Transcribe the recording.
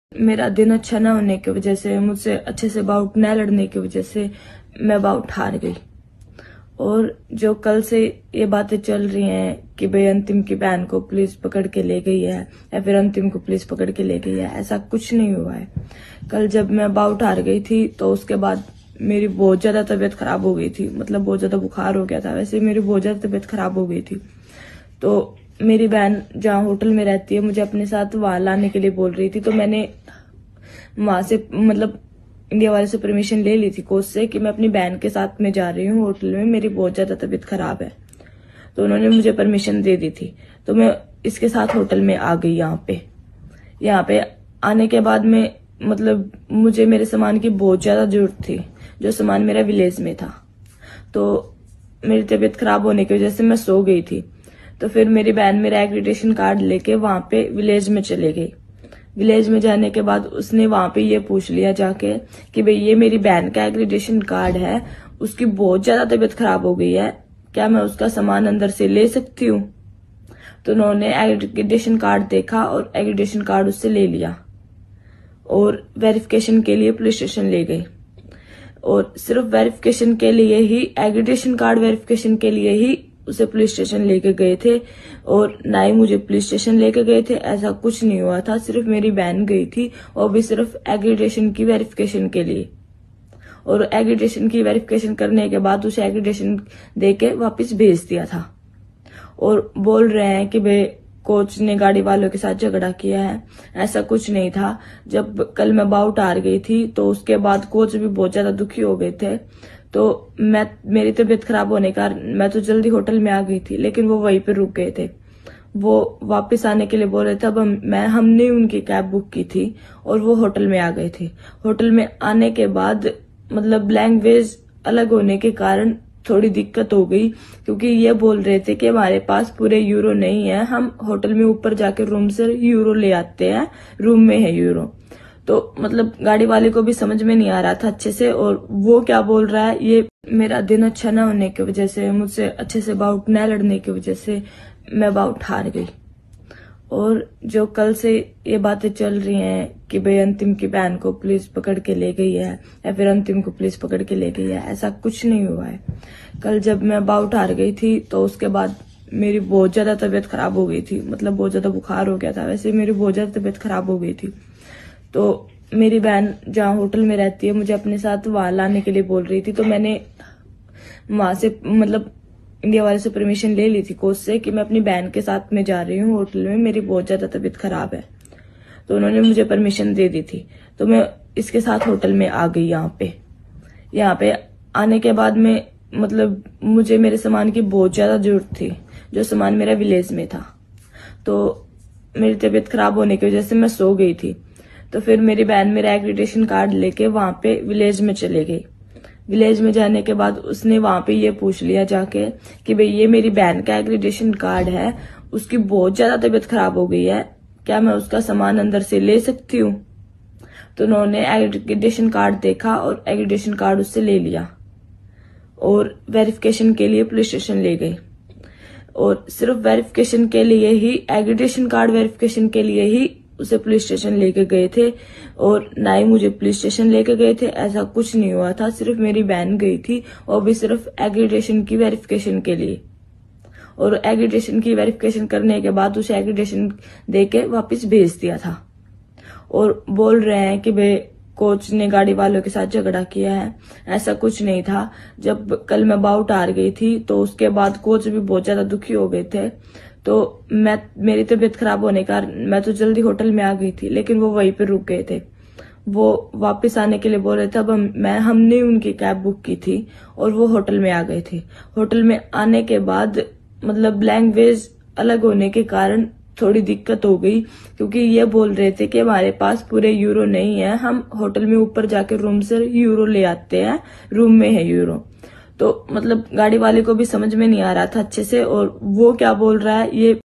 मेरा दिन अच्छा न होने की वजह से, मुझसे अच्छे से बाउट न लड़ने की वजह से मैं बाउट हार गई। और जो कल से ये बातें चल रही हैं कि भाई अंतिम की बहन को पुलिस पकड़ के ले गई है या फिर अंतिम को पुलिस पकड़ के ले गई है, ऐसा कुछ नहीं हुआ है। कल जब मैं बाउट हार गई थी तो उसके बाद मेरी बहुत ज्यादा तबीयत खराब हो गई थी, मतलब बहुत ज्यादा बुखार हो गया था। वैसे मेरी बहुत ज्यादा तबीयत खराब हो गई थी। तो मेरी बहन जहाँ होटल में रहती है मुझे अपने साथ वहां लाने के लिए बोल रही थी। तो मैंने वहां से मतलब इंडिया वाले से परमिशन ले ली थी कोच से कि मैं अपनी बहन के साथ में जा रही हूँ होटल में, मेरी बहुत ज्यादा तबीयत खराब है। तो उन्होंने मुझे परमिशन दे दी थी। तो मैं इसके साथ होटल में आ गई। यहाँ पे आने के बाद में मतलब मुझे मेरे सामान की बहुत ज्यादा जरूरत थी, जो सामान मेरा विलेज में था। तो मेरी तबीयत खराब होने की वजह से मैं सो गई थी। तो फिर मेरी बहन मेरा एग्रीडेशन कार्ड लेके वहां पे विलेज में चले गई। विलेज में जाने के बाद उसने वहां पे ये पूछ लिया जाके कि भाई ये मेरी बहन का एग्रीडेशन कार्ड है, उसकी बहुत ज्यादा तबीयत खराब हो गई है, क्या मैं उसका सामान अंदर से ले सकती हूँ? तो उन्होंने एग्रीडेशन कार्ड देखा और एग्रीडेशन कार्ड उससे ले लिया और वेरिफिकेशन के लिए पुलिस स्टेशन ले गई। और सिर्फ वेरिफिकेशन के लिए ही, एग्रीडेशन कार्ड वेरिफिकेशन के लिए ही उसे पुलिस स्टेशन लेके गए थे। और ना ही मुझे पुलिस स्टेशन लेके गए थे, ऐसा कुछ नहीं हुआ था। सिर्फ मेरी बहन गई थी और भी सिर्फ एग्रीडेशन की वेरिफिकेशन के लिए। और एग्रीडेशन की वेरिफिकेशन करने के बाद उसे एग्रीडेशन देके वापस भेज दिया था। और बोल रहे हैं कि भाई कोच ने गाड़ी वालों के साथ झगड़ा किया है, ऐसा कुछ नहीं था। जब कल मैं बाउट हार गई थी तो उसके बाद कोच भी बहुत ज्यादा दुखी हो गए थे। तो मेरी तबीयत खराब होने का मैं तो जल्दी होटल में आ गई थी, लेकिन वो वहीं पे रुक गए थे। वो वापस आने के लिए बोल रहे थे। अब हमने उनकी कैब बुक की थी और वो होटल में आ गए थे। होटल में आने के बाद मतलब लैंग्वेज अलग होने के कारण थोड़ी दिक्कत हो गई, क्योंकि ये बोल रहे थे कि हमारे पास पूरे यूरो नहीं है, हम होटल में ऊपर जाके रूम से यूरो ले आते हैं, रूम में है यूरो। तो मतलब गाड़ी वाले को भी समझ में नहीं आ रहा था अच्छे से, और वो क्या बोल रहा है। ये मेरा दिन अच्छा न होने की वजह से, मुझसे अच्छे से बाउट न लड़ने की वजह से मैं बाउट हार गई। और जो कल से ये बातें चल रही हैं कि भाई अंतिम की बहन को पुलिस पकड़ के ले गई है या फिर अंतिम को पुलिस पकड़ के ले गई है, ऐसा कुछ नहीं हुआ है। कल जब मैं बाउट हार गई थी तो उसके बाद मेरी बहुत ज्यादा तबीयत खराब हो गई थी, मतलब बहुत ज्यादा बुखार हो गया था। वैसे मेरी बहुत ज्यादा तबीयत खराब हो गई थी। तो मेरी बहन जहाँ होटल में रहती है मुझे अपने साथ वहां लाने के लिए बोल रही थी। तो मैंने वहां से मतलब इंडिया वाले से परमिशन ले ली थी कोच से कि मैं अपनी बहन के साथ में जा रही हूँ होटल में, मेरी बहुत ज्यादा तबीयत खराब है। तो उन्होंने मुझे परमिशन दे दी थी। तो मैं इसके साथ होटल में आ गई। यहाँ पे आने के बाद में मतलब मुझे मेरे सामान की बहुत ज्यादा जरूरत थी, जो सामान मेरा विलेज में था। तो मेरी तबीयत खराब होने की वजह से मैं सो गई थी। तो फिर मेरी बहन मेरा एग्रीडेशन कार्ड लेके वहां पे विलेज में चले गई। विलेज में जाने के बाद उसने वहां पे ये पूछ लिया जाके कि भाई ये मेरी बहन का एग्रीडेशन कार्ड है, उसकी बहुत ज्यादा तबीयत खराब हो गई है, क्या मैं उसका सामान अंदर से ले सकती हूँ? तो उन्होंने एग्रीडेशन कार्ड देखा और एग्रीडेशन कार्ड उससे ले लिया और वेरिफिकेशन के लिए पुलिस स्टेशन ले गई। और सिर्फ वेरिफिकेशन के लिए ही, एग्रीडेशन कार्ड वेरिफिकेशन के लिए ही उसे पुलिस स्टेशन लेके गए थे। और ना ही मुझे पुलिस स्टेशन लेके गए थे, ऐसा कुछ नहीं हुआ था। सिर्फ मेरी बहन गई थी और भी सिर्फ एग्रीडेशन की वेरिफिकेशन के लिए। और एग्रीडेशन की वेरिफिकेशन करने के बाद उसे एग्रीडेशन देके वापस भेज दिया था। और बोल रहे हैं कि भाई कोच ने गाड़ी वालों के साथ झगड़ा किया है, ऐसा कुछ नहीं था। जब कल मैं बाउट हार गई थी तो उसके बाद कोच भी बहुत ज्यादा दुखी हो गए थे। तो मेरी तबीयत खराब होने का मैं तो जल्दी होटल में आ गई थी, लेकिन वो वहीं पे रुक गए थे। वो वापस आने के लिए बोल रहे थे। अब हमने उनकी कैब बुक की थी और वो होटल में आ गए थे। होटल में आने के बाद मतलब लैंग्वेज अलग होने के कारण थोड़ी दिक्कत हो गई, क्योंकि ये बोल रहे थे कि हमारे पास पूरे यूरो नहीं है, हम होटल में ऊपर जाके रूम से यूरो ले आते हैं, रूम में है यूरो। तो मतलब गाड़ी वाले को भी समझ में नहीं आ रहा था अच्छे से, और वो क्या बोल रहा है। ये